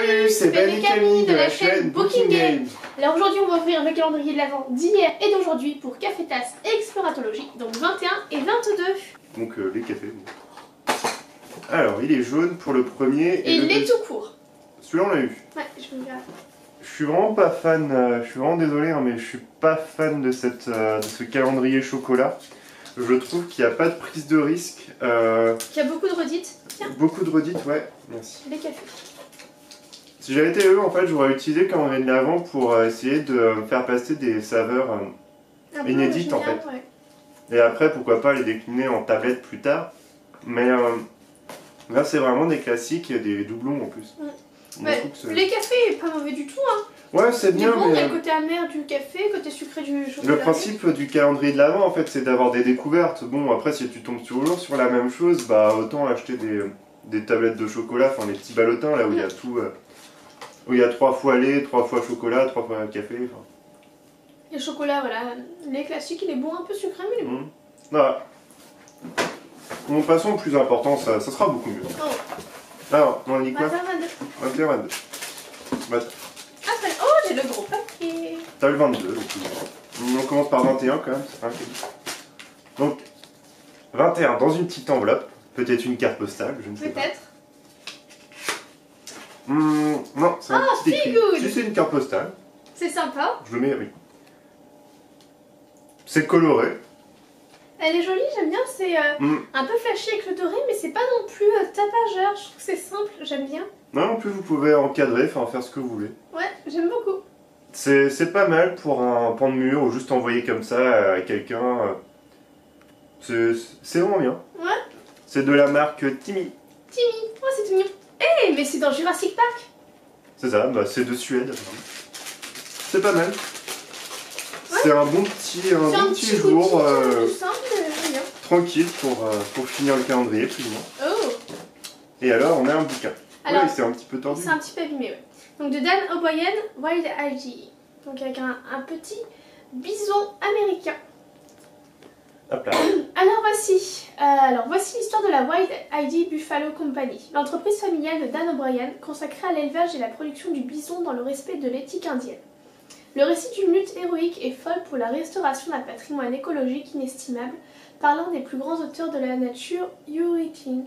Salut, c'est Ben et Camille de la chaîne Booking Game. Alors aujourd'hui on va ouvrir le calendrier de l'Avent d'hier et d'aujourd'hui pour Café Tasse et Exploratologie, donc 21 et 22. Donc les cafés. Alors il est jaune pour le premier et il est tout court. Celui-là on l'a eu. Ouais, je me regarde. Je suis vraiment pas fan, je suis vraiment désolé hein, mais je suis pas fan de ce calendrier chocolat. Je trouve qu'il n'y a pas de prise de risque. Il y a beaucoup de redites. Tiens. Beaucoup de redites, ouais, merci. Les cafés. Si j'avais été eux, en fait, j'aurais utilisé le calendrier de l'Avent pour essayer de faire passer des saveurs inédites en fait. Ouais. Et après, pourquoi pas les décliner en tablette plus tard. Mais là, c'est vraiment des classiques et des doublons en plus. Ouais. Les cafés, pas mauvais du tout. Hein. Ouais, c'est bien. Bon, mais... il y a le côté amer du café, côté sucré du chocolat. Le principe du calendrier de l'Avent, en fait, c'est d'avoir des découvertes. Bon, après, si tu tombes toujours sur la même chose, bah autant acheter des tablettes de chocolat, enfin les petits ballotins là où il y a tout. Où il y a 3 fois lait, 3 fois chocolat, 3 fois café. Enfin. Et le chocolat, voilà, les classiques, il est bon, un peu sucré, mais il est bon. Voilà. Bon, passons au plus important, ça sera beaucoup mieux. Oh. Alors, on a dit quoi 21, 22. 21, 22. Bah, Oh, j'ai le gros paquet. t'as le 22, donc on commence par 21 quand même, c'est pas donc, 21 dans une petite enveloppe, peut-être une carte postale, je ne sais pas. Peut-être. Non, c'est un petit écrit. Si c'est une carte postale. C'est sympa. Je le mets, oui. C'est coloré. Elle est jolie, j'aime bien, c'est un peu flashy avec le doré, mais c'est pas non plus tapageur, je trouve que c'est simple, j'aime bien. Non, en plus vous pouvez encadrer, enfin faire ce que vous voulez. Ouais, j'aime beaucoup. C'est pas mal pour un pan de mur ou juste envoyer comme ça à quelqu'un. C'est vraiment bien. Ouais. C'est de la marque Timmy. Timmy, oh c'est tout mignon. Eh, mais c'est dans Jurassic Park. C'est ça, bah, c'est de Suède. C'est pas mal. Ouais. C'est un bon petit jour tranquille pour finir le calendrier plus ou moins. Oh. Et alors on a un bouquin. Alors, ouais, c'est un petit peu tendu. C'est un petit peu abîmé, ouais. Donc de Dan O'Brien, Wild ID. Donc avec un petit bison américain. Hop là. Alors voici l'histoire de la Wild ID Buffalo Company, l'entreprise familiale de Dan O'Brien consacrée à l'élevage et la production du bison dans le respect de l'éthique indienne. Le récit d'une lutte héroïque et folle pour la restauration d'un patrimoine écologique inestimable par l'un des plus grands auteurs de la nature writing.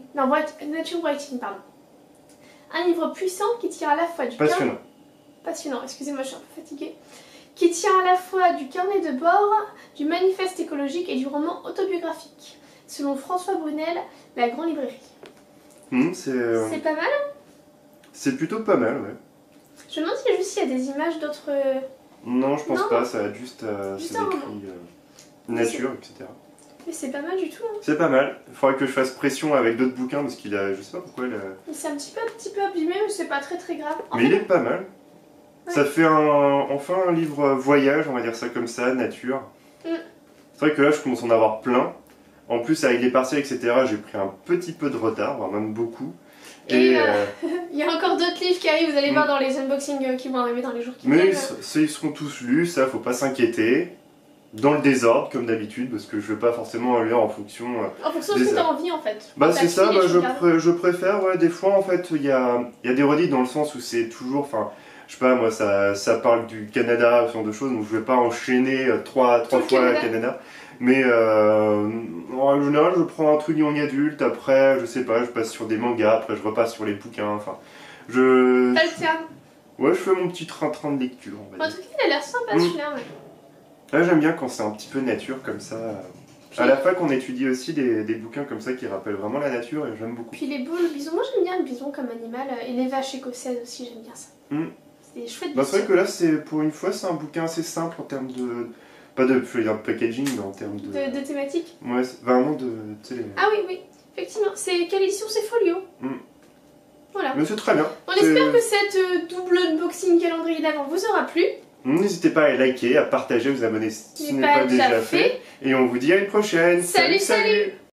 Un livre puissant qui tient à la fois du passionnant, excusez-moi, je suis un peu fatiguée. Qui tient à la fois du carnet de bord, du manifeste écologique et du roman autobiographique, selon François Brunel, La Grande Librairie. C'est pas mal, hein? C'est plutôt pas mal, ouais. Je me demande s'il y a des images d'autres... Non, je pense pas, ça a juste c'est écrit nature, etc. Mais c'est pas mal du tout, hein. C'est pas mal. Il faudrait que je fasse pression avec d'autres bouquins parce qu'il a... Je sais pas pourquoi il a... C'est un petit peu abîmé, mais c'est pas très grave. Mais il est pas mal. Ouais. Ça fait enfin un livre voyage, on va dire ça comme ça, nature. C'est vrai que là, je commence à en avoir plein. En plus, avec les partiels, etc., j'ai pris un petit peu de retard, voire même beaucoup. Et il y a encore d'autres livres qui arrivent, vous allez voir dans les unboxings qui vont arriver dans les jours qui viennent. Mais ils seront tous lus, ça, faut pas s'inquiéter. Dans le désordre, comme d'habitude, parce que je veux pas forcément lire en fonction... en fonction de ce que t'as envie, en fait. Bah c'est ça, bah, je préfère, ouais, des fois, en fait, il y a des redites dans le sens où c'est toujours, enfin, je sais pas, moi, ça parle du Canada, ce genre de choses, donc je vais pas enchaîner trois fois le Canada. Mais en général, je prends un truc young adulte, après, je sais pas, je passe sur des mangas, après je repasse sur les bouquins, enfin, T'alternes. Ouais, je fais mon petit train de lecture, on va dire. En tout cas, il a l'air sympa, celui-là, ouais. Là, j'aime bien quand c'est un petit peu nature, comme ça. À la fac, on étudie aussi des bouquins comme ça qui rappellent vraiment la nature, et j'aime beaucoup. Puis il est beau, le bison. Moi, j'aime bien le bison comme animal, et les vaches écossaises aussi, j'aime bien ça. C'est chouette. Bah, c'est vrai que là, pour une fois, c'est un bouquin assez simple en termes de... Pas de packaging, mais en termes de... De thématique. Ouais, vraiment de... Ah oui, effectivement. C'est quelle édition? C'est Folio. Voilà. Mais c'est très bien. On espère que cette double unboxing calendrier d'avant vous aura plu. N'hésitez pas à liker, à partager, à vous abonner si ce n'est pas déjà fait. Et on vous dit à une prochaine. Salut